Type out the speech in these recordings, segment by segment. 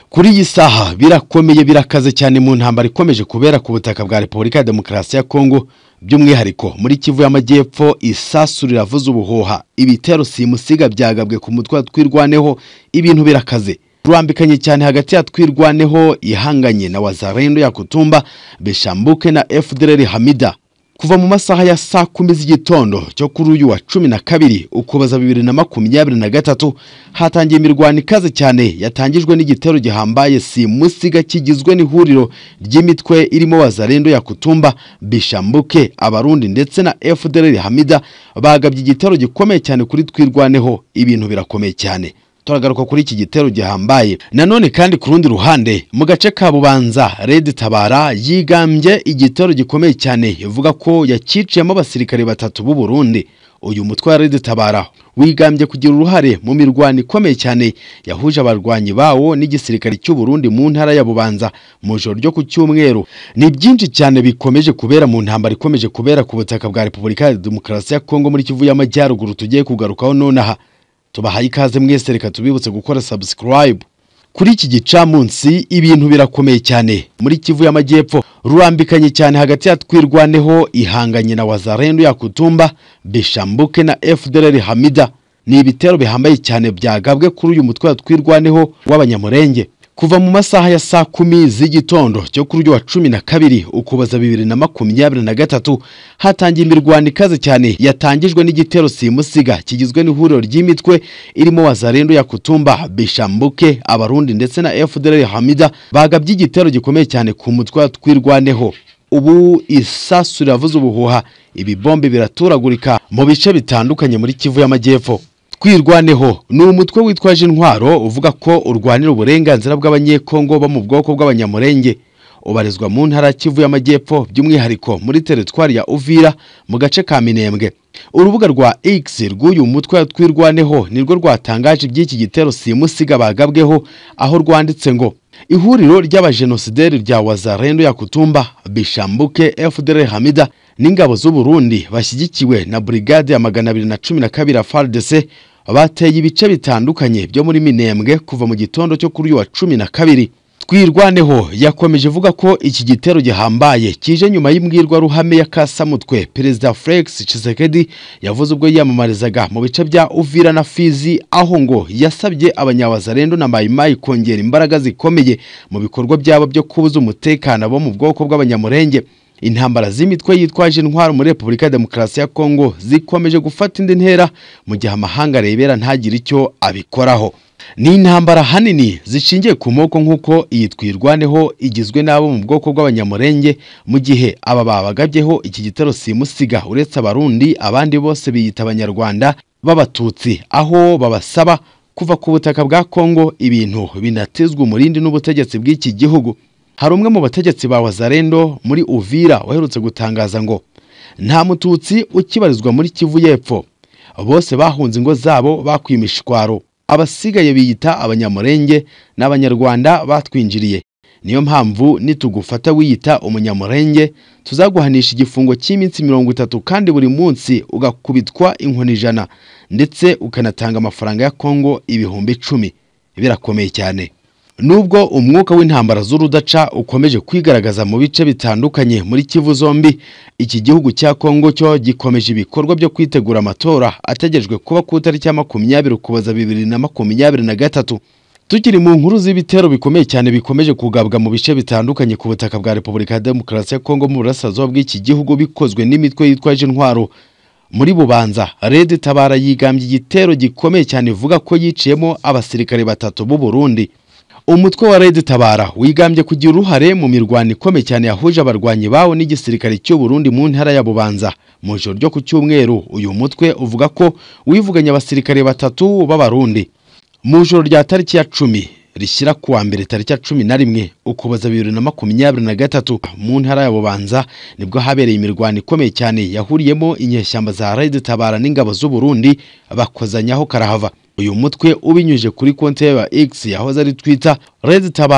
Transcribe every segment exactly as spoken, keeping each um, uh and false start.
Kuri iyi saha birakomeye birakaze cyane mu ntambara ikomeje kubera ku butaka bwa Repubulika ya Demokarasi ya Kongo, by'umwihariko muri Kivu y'Amajyepfo. Isasu riravuza ubuhoha, ibitero simusiga byagabwe ku mutwe wa Twirwaneho, ibintu birakaze rurambikanye cyane hagati ya Twirwaneho ihanganye na Wazalendo ya Kutumba Bishambuke na F D L R Hamida. Kuva mu masaha ya saa kumi z'igitondo cyo kuri uyu wa cumi na kabiri ukubaza bibiri na makumyabiri na gatatu hatangiye imirwano ikaze cyane yatangijwe n'igitero gihambaye simusiga kigizwe n'ihuriro ry'imitwe irimo Wazalendo ya Kutumba Bishambuke Abarundi ndetse na F D L R Hamida. Bagabye igitero gikomeye cyane kuri Twirwaneho, ibintu birakomeye cyane. Turagaruka kuri iki gitero gihambaye. Nanone kandi ku rundi ruhande mu gace ka Bubanza, Red Tabara yigambye igitero gikomeye cyane ivuga ko yakiciyemo abasirikare batatu b'u Burundi. Uyu mutwe wa Red Tabara wigambye kugira uruhare mu mirwano ikomeye cyane yahuje abarwanyi bawo n'igisirikare cy'u Burundi mu ntara ya Bubanza mu joro ryo ku cyumweru. Ni byinshi cyane bikomeje kubera mu ntambara ikomeje kubera ku butaka bwa Repubulika ya Demokarasi ya Kongo muri Kivu y'Amajyaruguru. Tugiye kugarukaho nonaha. Tubahaye ikaze mwese, reka tubibutse gukora subscribe. Kuri iki gicamunsi ibintu birakomeye cyane muri Kivu y'Amajyepfo, rurambikanye cyane hagati ya Twirwaneho ihanganye na Wazalendo ya Kutumba Bishambuke na F D L R Hamida. Ni ibitero bihambaye cyane byagabwe kuri uyu mutwe wa Twirwaneho w'abanyamurenge. Kuva mu masaha ya saa kumi z'igitondo cyo kuri uyu wa cumi na kabiri ukubaza bibiri na makumyabiri na gatatu hatangiye imirwano ikaze cyane yatangijwe n'igitero simusiga kigizwe n'ihuriro ry'imitwe irimo Wazalendo ya Kutumba Bishambuke Abarundi ndetse na F D L R Hamida. Bagabye igitero gikomeye cyane ku mutwe wa Twirwaneho. Ubu isasu riravuza ubuhuha, ibibombe biraturagurika mu bice bitandukanye muri Kivu y'Amajyepfo. Twirwaneho ni umutwe witwaje intwaro uvuga ko urwanira uburenganzira bw'abanyekongo bo mu bwoko bw'abanyamurenge. Ubarizwa mu ntara Kivu y'Amajyepfo, by'umwihariko muri teritwari ya Uvira mu gace ka Minembwe. Urubuga rwa X rw'uyu mutwe wa Twirwaneho nirwo rwatangaje iby'iki gitero simusiga bagabweho, aho rwanditse ngo ihuriro ry'abajenosideri rya Wazalendo ya Kutumba Bishambuke F D L R Hamida n'ingabo z'u Burundi bashyigikiwe na brigade ya magana abiri na cumi na kabiri F A R D C bateye ibice bitandukanye byo muri Minembwe kuva mu gitondo cyo kuri uyu wa cumi na kabiri. Twirwaneho yakomeje vuga ko iki gitero gihambaye kije nyuma y'imbwirwa ruhame ya Kasamutwe Perezida Felix Tshisekedi yavuze ubwo yiyamamarizaga mu bice bya Uvira na Fizi, aho ngo yasabye abanyawazalendo na Mayimayi kongera imbaraga zikomeye mu bikorwa byabo byo kubuza umutekano bo mu bwoko bw'abanyamurenge. Intambara z'imitwe yitwaje intwaro muri Repubulika ya Demokarasi ya Kongo zikomeje gufata indi ntera mu gihe amahanga rebera ntagire icyo abikoraho. Ni intambara hanini zishingiye ku moko nk'uko iyi Twirwaneho igizwe n'abo mu bwoko bw'abanyamurenge, mu gihe aba babagabyeho iki gitero simusiga uretse Abarundi abandi bose biyita Abanyarwanda b'Abatutsi, aho babasaba kuva ku butaka bwa Kongo ibintu binatezwe umurindi n'ubutegetsi bw'iki gihugu. Hari umwe mu bategetsi ba Wazalendo muri Uvira waherutse gutangaza ngo nta mututsi ukibarizwa muri Kivu y'Epfo, bose bahunze ingo zabo bakwimishwaro, abasigaye biyita Abanyamurenge n'Abanyarwanda batwinjiriye. Niyo mpamvu nitugufata wiyita umunyamurenge tuzaguhanisha igifungo cy'iminsi mirongo itatu kandi buri munsi ugakubitwa inkoni ijana ndetse ukanatanga amafaranga ya Kongo ibihumbi icumi. Birakomeye cyane. Nubwo umwuka w'intambara z'urudaca ukomeje kwigaragaza mu bice bitandukanye muri Kivu zombi, iki gihugu cya Kongo cyo gikomeje ibikorwa byo kwitegura amatora ategejwe kuba ku itariki ya makumyabiri ukuboza bibiri na makumyabiri na gatatu. Tukiri mu nkuru z'ibitero bikomeye cyane bikomeje kugabwa mu bice bitandukanye ku butaka bwa Repubulika ya Demokarasi ya Kongo mu burasirazuba bw'iki gihugu bikozwe n'imitwe yitwaje intwaro. Muri Bubanza, Red Tabara yigambye igitero gikomeye cyane ivuga ko yiciyemo abasirikare batatu b'u Burundi. Umutwe wa Red Tabara wigambye kugira uruhare mu mirwano ikomeye cyane yahuje abarwanyi bawo n'igisirikare cy'u Burundi mu ntara ya Bubanza mu joro ryo ku cyumweru. Uyu mutwe uvuga ko wivuganye abasirikare batatu b'Abarundi. Mu joro rya tariki ya cumi rishyira kuwa mbere tariki ya cumi na rimwe ukuboza bibiri na makumyabiri na gatatu mu ntara ya Bubanza nibwo habereye imirwano ikomeye cyane yahuriyemo inyeshyamba za Red Tabara n'ingabo z'u Burundi bakozanyaho karahava. Uyu mutwe ubinyuje kuri konti ya X yahoze ari Twitter, Red Tabara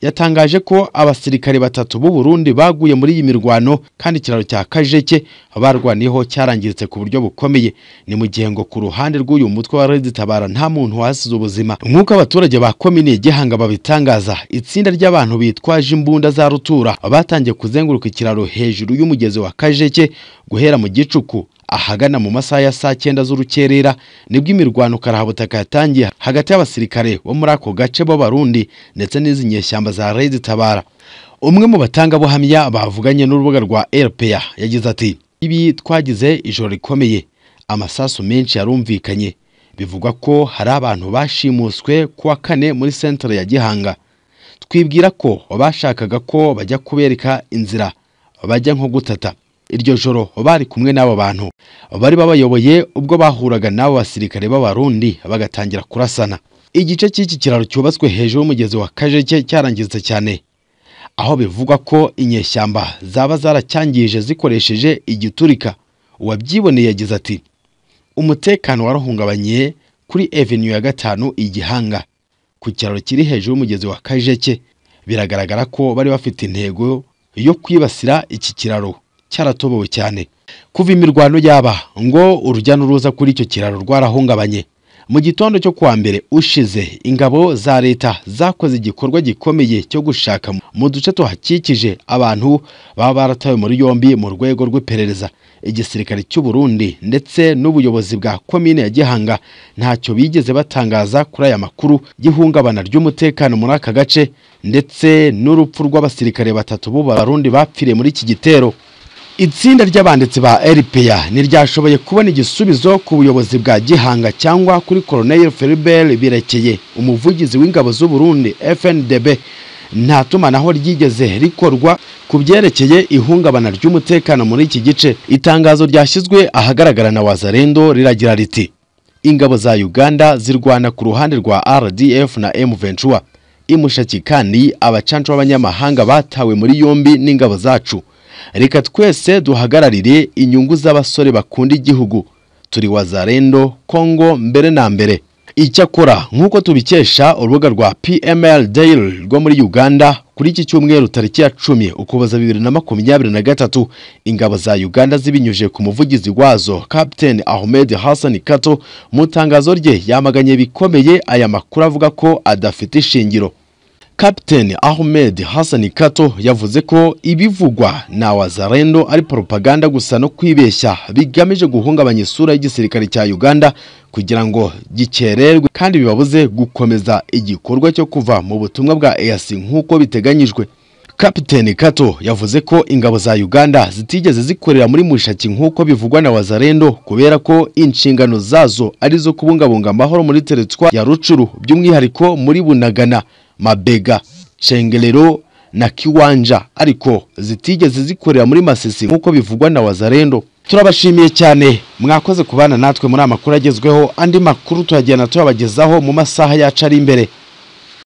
yatangaje ko abasirikare batatu b'u Burundi baguye muri iyi mirwano kandi ikiraro cya Kajeke barwaniyeho cyarangiritse ku buryo bukomeye. Ni mu gihe ngo ku ruhande rw'uyu mutwe wa Tabara nta muntu wasize ubuzima. Nk'uko abaturage ba komine Gihanga babitangaza, itsinda ry'abantu bitwaje imbunda za rutura batangiye kuzenguruka ikiraro hejuru y'umugezi wa Kajeke guhera mu gicuku ahagana mu masaha ya saa cyenda z'urukerera nibwo imirwano karahabutaka yatangiye hagati y'abasirikare bo muri ako gace b'Abarundi ndetse n'izi nyeshyamba za Tabara. Umwe mu batanga buhamya bavuganye n'urubuga rwa R P A yagize ati, ibi twagize ijoro rikomeye, amasasu menshi yarumvikanye, bivugwa ko hari abantu bashimuswe kuwa kane muri centre ya Gihanga. Twibwira ko bashakaga ko bajya kubereka inzira bajya nko gutata. Iryo joro bari kumwe n'abo bantu bari babayoboye ubwo bahuraga n'abo basirikare b'Abarundi bagatangira kurasana. Igice cy'iki kiraro cyubatswe hejuru y'umugezi wa Kajeke cyarangiritse cyane, aho bivugwa ko inyeshyamba zaba zaracyangije zikoresheje igiturika. Uwabyiboneye yagize ati, umutekano warahungabanye kuri avenue ya gatanu Igihanga ku kiraro kiri hejuru y'umugezi wa Kajeke. Biragaragara ko bari bafite intego yo kwibasira iki kiraro cyaratobowe cyane. Kuva imirwano yaba ngo urujya n'uruza kuri icyo kiraro rwarahungabanye. Mu gitondo cyo kuwa mbere ushize, ingabo za leta zakoze igikorwa gikomeye cyo gushaka mu duce tuhakikije abantu baba baratawe muri yombi mu rwego rw'iperereza. Igisirikare cy'u Burundi ndetse n'ubuyobozi bwa komine ya Gihanga ntacyo bigeze batangaza kuri aya makuru y'ihungabana ry'umutekano muri aka gace ndetse n'urupfu rw'abasirikare batatu b'Abarundi bapfiriye muri iki gitero. Itsinda ry'abanditsi ba R P A ntiryashoboye kubona igisubizo ku buyobozi bwa Gihanga cyangwa kuri Colonel Feribert Birekeye, umuvugizi w'ingabo z'u Burundi F N D B. Nta tumanaho ryigeze rikorwa ku byerekeye ihungabana ry'umutekano muri iki gice. Itangazo ryashyizwe ahagaragara na Wazalendo riragira riti, ingabo za Uganda zirwana ku ruhande rwa R D F na M twenty-one. Imushaki kandi abacancu b'abanyamahanga batawe muri yombi n'ingabo zacu. Reka twese duhagararire inyungu z'abasore bakunda igihugu. Turi Wazalendo Kongo mbere na mbere. Icyakora nk'uko tubikesha urubuga rwa P M L Daily rwo muri Uganda, kuri iki cyumweru tariki ya cumi Ukuboza bibiri na makumyabiri na gatatu, ingabo za Uganda zibinyuje ku muvugizi wazo Captain Ahmed Hassan Kato mu tangazo rye yamaganye bikomeye aya makuru avuga ko adafite ishingiro. Captain Ahmed Hassan Kato yavuze ko ibivugwa na Wazalendo ari propaganda gusa no kwibeshya bigamije guhungabanya isura y'igisirikare cya Uganda kugira ngo gikererwe kandi bibabuze gukomeza igikorwa cyo kuva mu butumwa bwa E A C nk'uko biteganyijwe. Captain Kato yavuze ko ingabo za Uganda zitigeze zikorera muri Mushaki nk'uko bivugwa na Wazalendo kubera ko inshingano zazo ari zo kubungabunga amahoro muri teritwari ya Rucuru, by'umwihariko muri Bunagana, Mabega, Cengerero na Kiwanja, ariko zitigeze zikorera muri Masisi nk'uko bivugwa na Wazalendo. Turabashimiye cyane mwakoze kubana natwe muri amakuru agezweho. Andi makuru tuyajyana tuyabagezaho mu masaha yacu ari imbere.